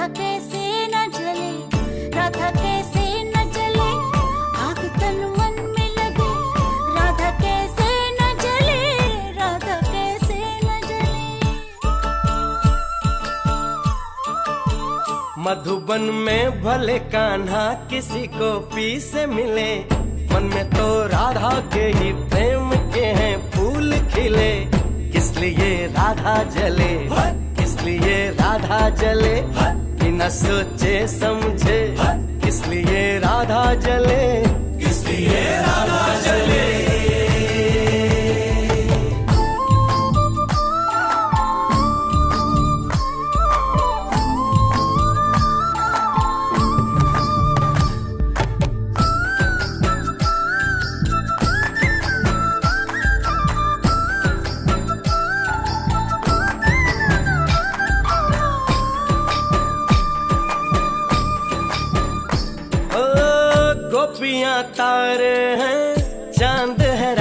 राधा कैसे न जले, राधा कैसे न जले, आग तन मन में लगे, राधा कैसे न जले, राधा कैसे न जले। मधुबन में भले कान्हा किसी को पी से मिले, मन में तो राधा के ही प्रेम के हैं फूल खिले। किस लिए राधा जले, किस लिए राधा जले, बिना सोचे समझे, किस लिए राधा जले, किस लिए राधा जले। गोपियां तारे हैं, चांद है